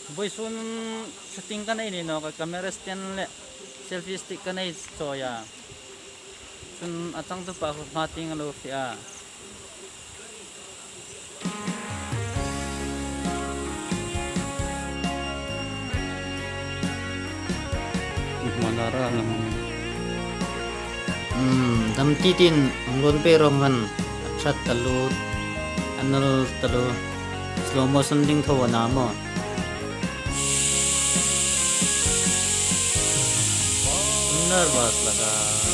voice on shooting ka na ini no ka camera stand le selfie stick ka na so ya sun atang tu pa mating lo sia manara lang dam titin ngon pe rom han chat talu anal talu slow motion ding tho na mo nervous laga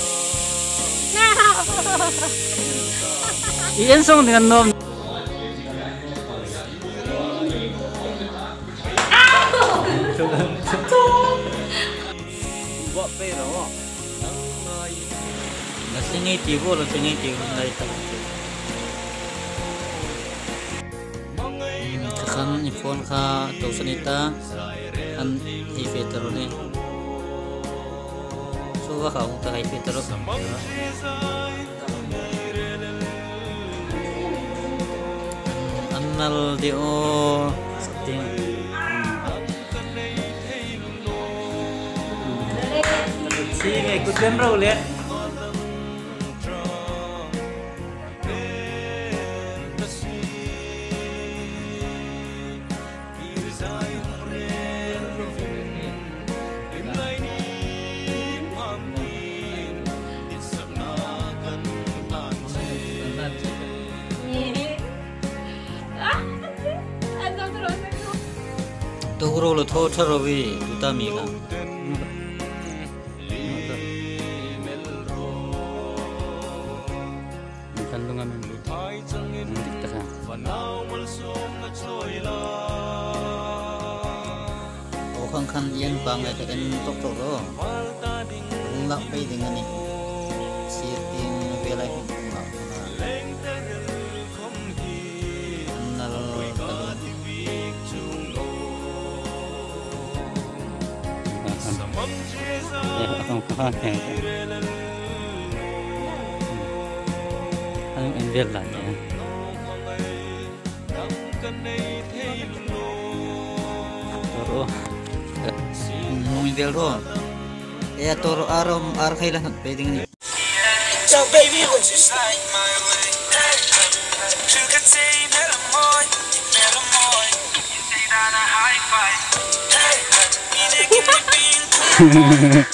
iyan song dengan nom buat pero nasingi tigo lo singi tigo na ita kan iPhone ka to sanita an ifetero ni suwa ka ung ta ifetero annal di o setting sige ikut kan raw lihat Tugro lo tho tharawi tutami ka kandungan men dikta ka o khang khan yen bang ai ka en tok tok ro ung lak pe ding ani sir ting ve lai ung lak na nal ang envel lah ya toro envel ro ya toro arom ar khailan peding ni so baby would you slide my way you could say melamoy you say that a high five you dey give me being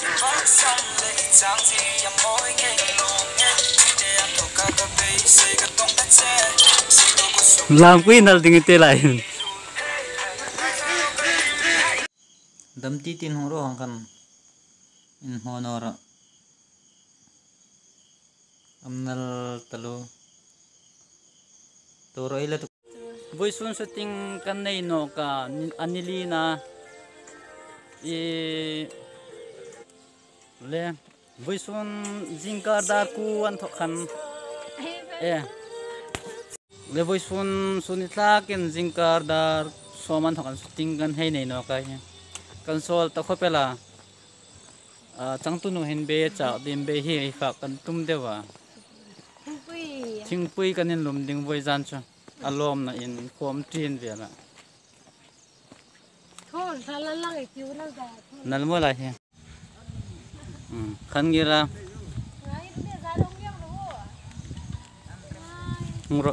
làm quên là tiếng tê lại đâm tí tin horo hong kan in honor amnal talo toro ila tu voice on setting kan nei no ka anilina e le voice on jingkar dar ku an thokhan e le voice phone sunitla ken jingkar dar soman thokan shooting kan hei nei no kai console ta khopela changtu no hen be cha dim be hi fa kan tum dewa thingpui kan in lum ding voi jan chu alom na in khom trin vela thon sala lang e tiu na ga nalmo la he khan gira ngro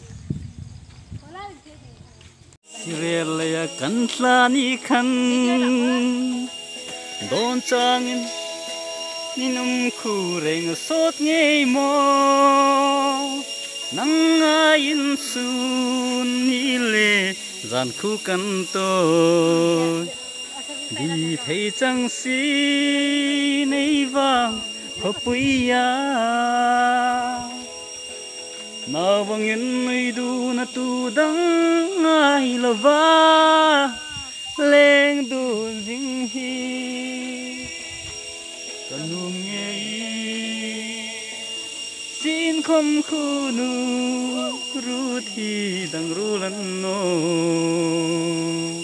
Sirelaya kantlani kan don changin ninum kureng sot ngei mo nangain sun nile zan khu kan to di thei chang si nei wang khopuya Mawangin may du na tudang ay lava leng du jing hi kanung ngei sin khom khu nu ru thi dang ru lan no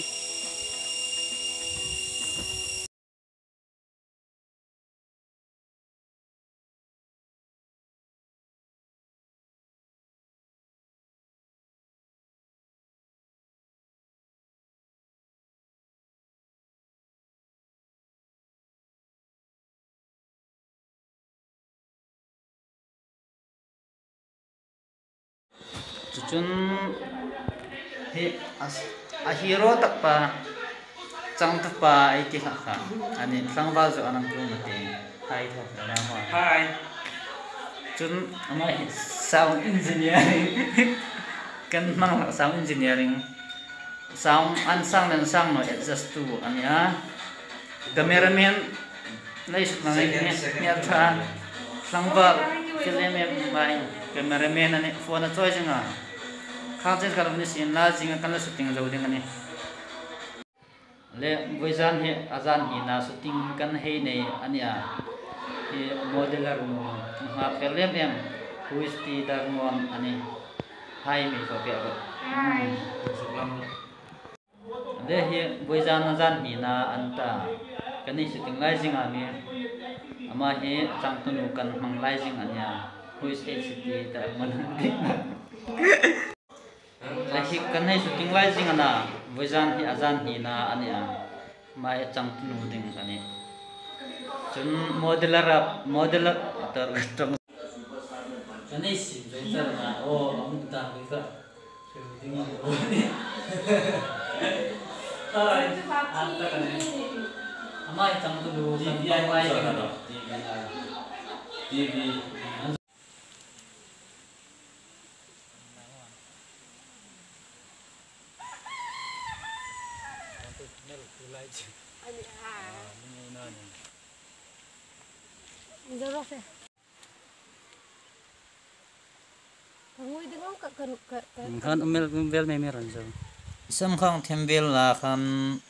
chun he hero takpa chang takpa ai ti kha ani sangwal zo anang tu mate hai tho na ma hai chun ama sound engineering kan mang sound engineering sound an sang dan sang no adjust tu ania cameraman lai na ngai nya tha sangwal film mai cameraman ani phone a choi jinga khang kalam ni sin la jinga kan la shooting zo ding ani le boizan he azan hi na shooting kan he nei ania he modeler no ma film em huis ti dar mon ani hai mi ko pe ba le he boizan azan hi na anta kan ni shooting lai jinga mi ama he chang tu nu kan mang lai jing ania huis ti dar mon lahi kan hai shooting lai jing ana boizan hi azan hi na ania mai chang tu ding ani chun modeler tar strong kan hai si join na o am ta bi ka shooting o ni ai anta kan ama chang tu kan lai jing TV kan umel memeran so sam khang thembel la khan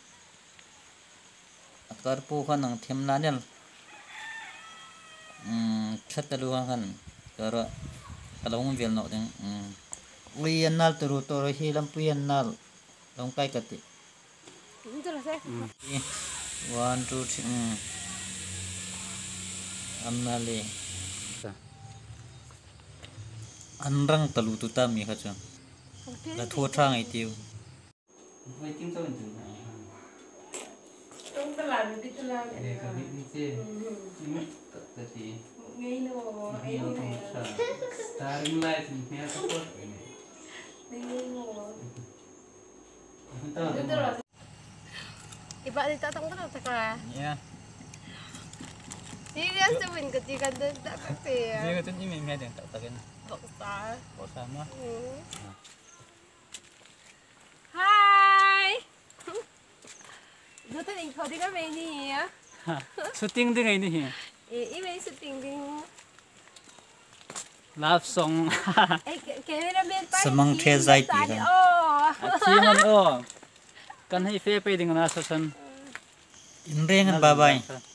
akar pu khan ang them la nel khatalu khan kara kalong vel no ding uian nal turu to hi lam puian nal long kai kati 1 2 3 amnale anrang talu tu ta mi kha cha la tho thang ai tiu waiting so in trong ta làm đi ta làm ne ka ni che ni ta ti ngay nó ai này starting light ni ha support ngay nó ta iba dito tong ta ka ya serius tu win ketika tak kasi dia kata ni me ada tak takan baksa ko sama hai Dito ni ko di ka may ni ya shooting ding ai ni iba shooting ding love song cameraman pa samang the zai ti kan oh chiman o kan hai fe pe ding na sa san in rengan babai